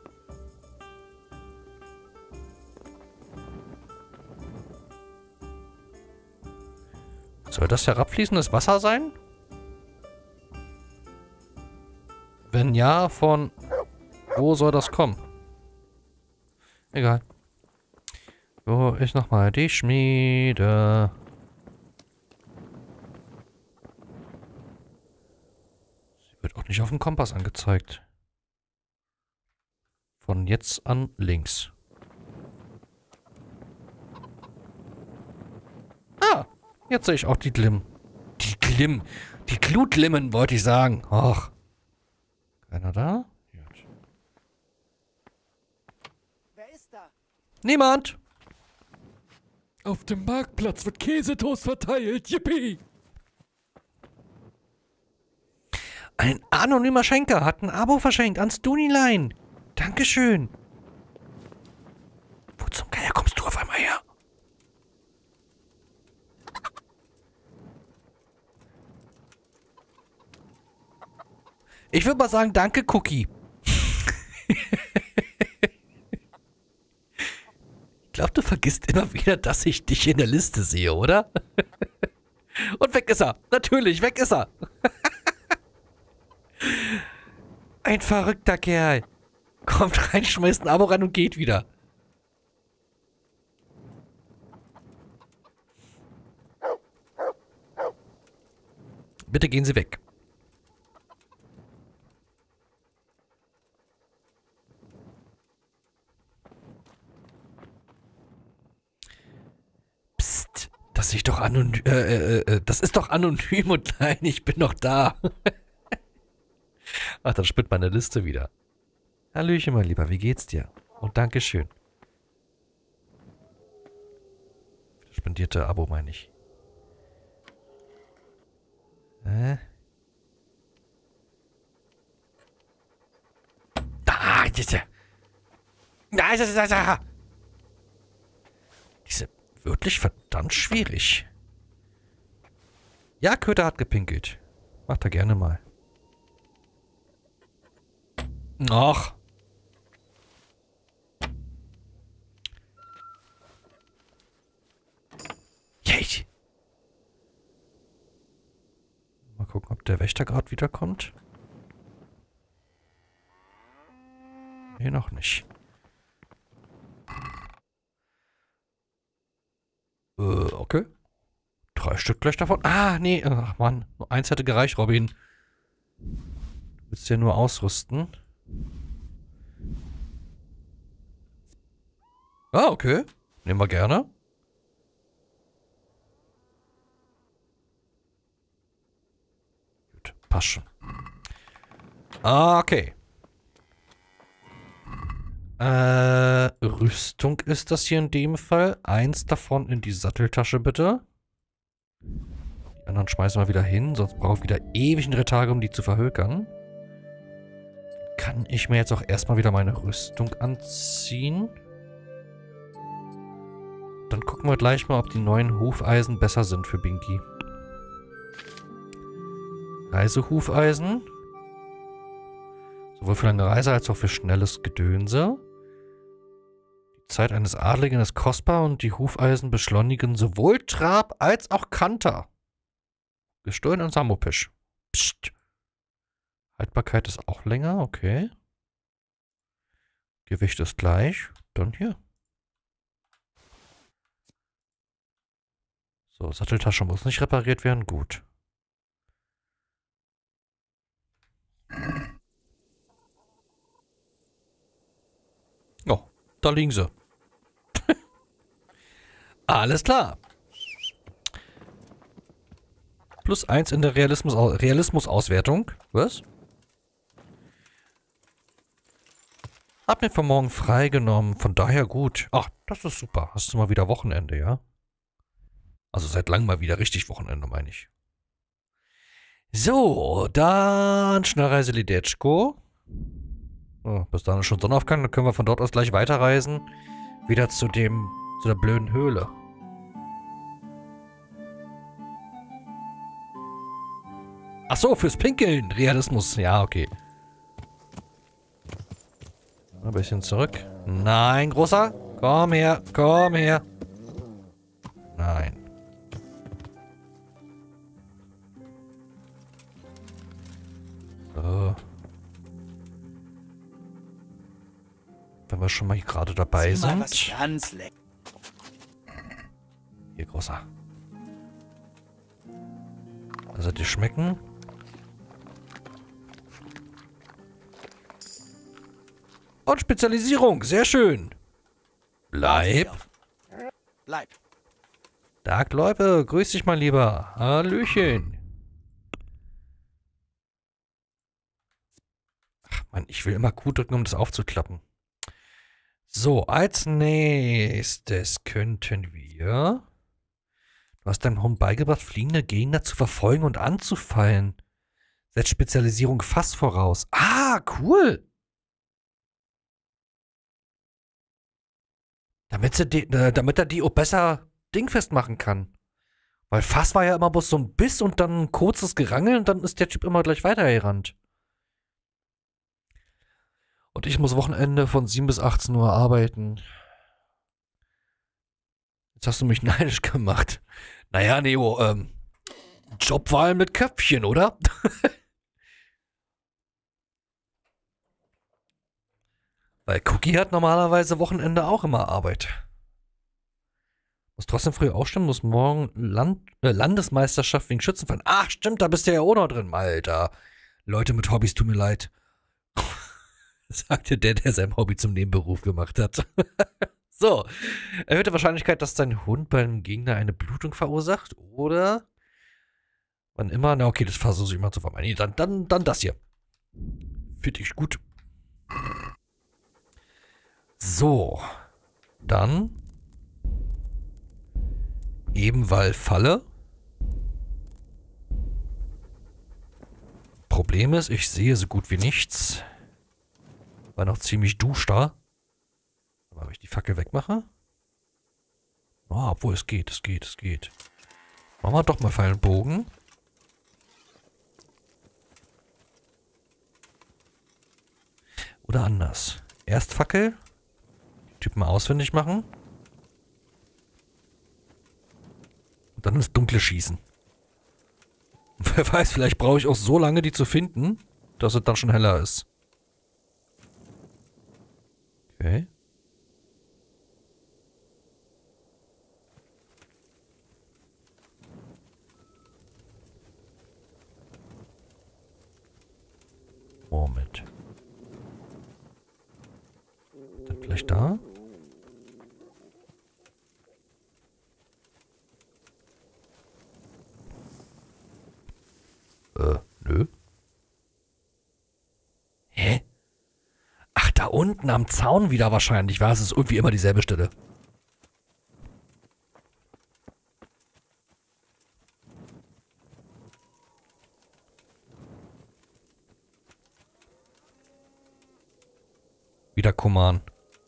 Soll das herabfließendes Wasser sein? Wenn ja, von wo soll das kommen? Egal. Wo ist nochmal die Schmiede? Sie wird auch nicht auf dem Kompass angezeigt. Von jetzt an links. Ah, jetzt sehe ich auch die Glimm. Die Glimm. Die Glutlimmen, wollte ich sagen. Ach. Keiner da? Gut. Wer ist da? Niemand. Auf dem Marktplatz wird Käsetoast verteilt. Yippie! Ein anonymer Schenker hat ein Abo verschenkt ans Dunilein. Dankeschön. Wo zum Geier kommst du auf einmal her? Ich würde mal sagen, danke, Cookie. Ich glaube, du vergisst immer wieder, dass ich dich in der Liste sehe, oder? Und weg ist er. Natürlich, weg ist er. Ein verrückter Kerl. Kommt rein, schmeißt ein Abo rein und geht wieder. Bitte gehen Sie weg. Psst, das ist doch anonym. Äh, äh, äh, das ist doch anonym und nein, ich bin noch da. Ach, dann spinnt meine Liste wieder. Hallöchen, mein Lieber, wie geht's dir? Und Dankeschön. Spendierte Abo, meine ich. Hä? Da, ist er. Da ist er, da, da. Die sind wirklich verdammt schwierig. Ja, Köter hat gepinkelt. Macht er gerne mal. Ach. Yay. Mal gucken, ob der Wächter gerade wiederkommt. Nee, noch nicht. Äh, okay. Drei Stück gleich davon. Ah, nee. Ach, Mann. Nur eins hätte gereicht, Robin. Du willst ja nur ausrüsten. Ah, okay. Nehmen wir gerne. Gut, passt schon. Okay. Äh, Rüstung ist das hier in dem Fall. Eins davon in die Satteltasche, bitte. Die anderen schmeißen wir wieder hin, sonst brauche ich wieder ewig drei Tage, um die zu verhökern. Kann ich mir jetzt auch erstmal wieder meine Rüstung anziehen? Dann gucken wir gleich mal, ob die neuen Hufeisen besser sind für Binky. Reisehufeisen. Sowohl für lange Reise als auch für schnelles Gedönse. Die Zeit eines Adligen ist kostbar und die Hufeisen beschleunigen sowohl Trab als auch Kanter. Gestohlen und Samopisch. Psst. Haltbarkeit ist auch länger, okay. Gewicht ist gleich. Dann hier. So, Satteltasche muss nicht repariert werden. Gut. Oh, da liegen sie. Alles klar. Plus eins in der Realismus, Realismus-Auswertung. Was? Hab mir für morgen freigenommen, von daher gut. Ach, Das ist super. Hast du mal wieder Wochenende, ja? Also seit langem mal wieder richtig Wochenende, meine ich. So, dann Schnellreise Lidetschko. Oh, bis dahin ist schon Sonnenaufgang, dann können wir von dort aus gleich weiterreisen. Wieder zu dem, zu der blöden Höhle. Ach so, fürs Pinkeln. Realismus. Ja, okay. Ein bisschen zurück. Nein, Großer. Komm her, komm her. Nein. So. Wenn wir schon mal hier gerade dabei Sieh mal, sind. was ganz lecker. Hier, Großer. Also die schmecken. Und Spezialisierung, sehr schön. Bleib. Bleib. Dark Leute, grüß dich mal lieber. Hallöchen. Ach man, ich will immer Q drücken, um das aufzuklappen. So, als nächstes könnten wir... Du hast deinem Hund beigebracht, fliegende Gegner zu verfolgen und anzufallen. Setzt Spezialisierung fast voraus. Ah, cool. Damit, sie die, äh, damit er die auch besser dingfest machen kann. Weil Fass war ja immer bloß so ein Biss und dann ein kurzes Gerangel und dann ist der Typ immer gleich weitergerannt. Und ich muss Wochenende von sieben bis achtzehn Uhr arbeiten. Jetzt hast du mich neidisch gemacht. Naja, Neo, ähm, Jobwahl mit Köpfchen, oder? Weil Cookie hat normalerweise Wochenende auch immer Arbeit. Muss trotzdem früh aufstehen, muss morgen Land, äh, Landesmeisterschaft wegen Schützenverein. Ach, stimmt, da bist du ja auch noch drin, Alter. Leute mit Hobbys, tut mir leid. Sagte der, der sein Hobby zum Nebenberuf gemacht hat. So. Erhöhte Wahrscheinlichkeit, dass dein Hund beim Gegner eine Blutung verursacht. Oder wann immer. Na okay, das versuche ich mal zu vermeiden. Nee, dann, dann, dann das hier. Finde ich gut. So. Dann. Ebenwald-Falle. Problem ist, ich sehe so gut wie nichts. War noch ziemlich duster. Aber wenn ich die Fackel wegmache. Oh, obwohl es geht, es geht, es geht. Machen wir doch mal Pfeil und Bogen. Oder anders. Erst Fackel. Die Typen ausfindig machen. Und dann ins Dunkle schießen. Wer weiß, vielleicht brauche ich auch so lange, die zu finden, dass es dann schon heller ist. Okay. Moment. Dann vielleicht da? Äh, nö. Hä? Ach, da unten am Zaun wieder wahrscheinlich, war es ist irgendwie immer dieselbe Stelle. Wieder Kuman.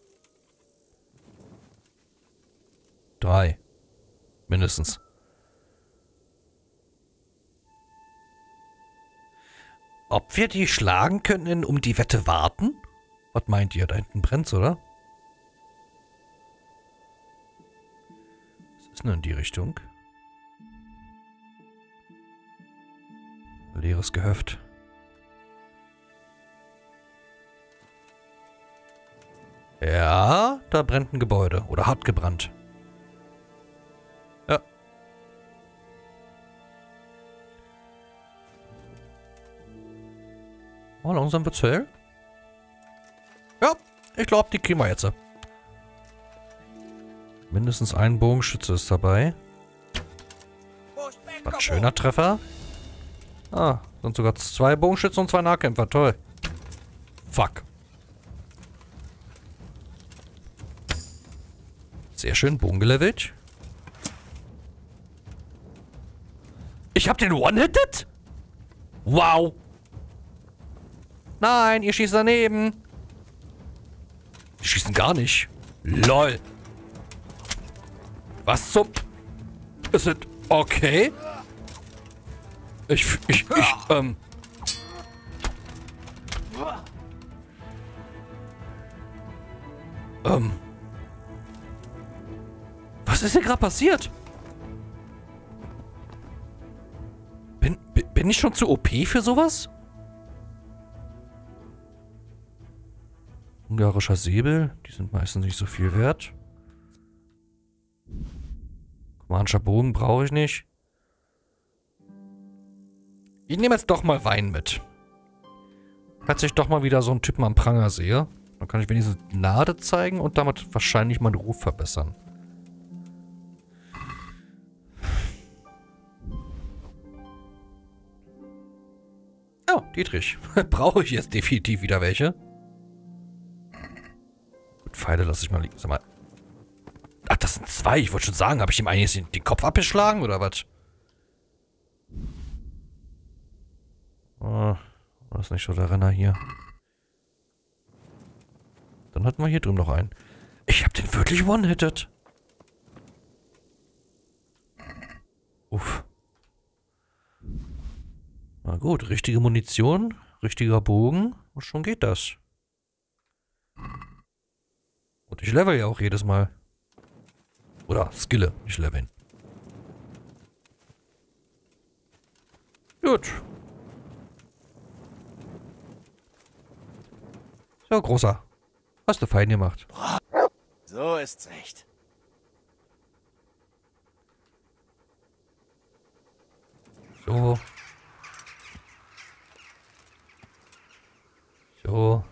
Drei. Mindestens. Ob wir die schlagen können, um die Wette warten? Was meint ihr? Da hinten brennt's, oder? Was ist denn in die Richtung? Leeres Gehöft. Ja, da brennt ein Gebäude. Oder hat gebrannt. Ja. Oh, langsam wird's hell. Ja, ich glaube, die kriegen wir jetzt. Mindestens ein Bogenschütze ist dabei. War ein schöner Treffer. Ah, sind sogar zwei Bogenschützen und zwei Nahkämpfer. Toll. Fuck. Sehr schön, Bogen gelevelt. Ich hab den One-Hitted? Wow. Nein, ihr schießt daneben. Die schießen gar nicht. Lol. Was zum... Ist es... Okay. Ich... Ich... Ich... Ähm... Ähm... Was ist hier gerade passiert? Bin, bin ich schon zu O P für sowas? Ungarischer Säbel. Die sind meistens nicht so viel wert. Kumanischer Bogen brauche ich nicht. Ich nehme jetzt doch mal Wein mit. Falls ich doch mal wieder so einen Typen am Pranger sehe, dann kann ich wenigstens Gnade zeigen und damit wahrscheinlich meinen Ruf verbessern. Oh, Dietrich. Brauche ich jetzt definitiv wieder welche? Gut, Pfeile lasse ich mal liegen. Sag mal. Ach, das sind zwei. Ich wollte schon sagen, habe ich ihm eigentlich den, den Kopf abgeschlagen oder was? Oh, das ist nicht so der Renner hier. Dann hatten wir hier drüben noch einen. Ich habe den wirklich one-hitted. Uff. Na gut, richtige Munition, richtiger Bogen und schon geht das. Und ich level ja auch jedes Mal. Oder skille, nicht leveln. Gut. So, Großer. Hast du fein gemacht. So ist's echt. So. So.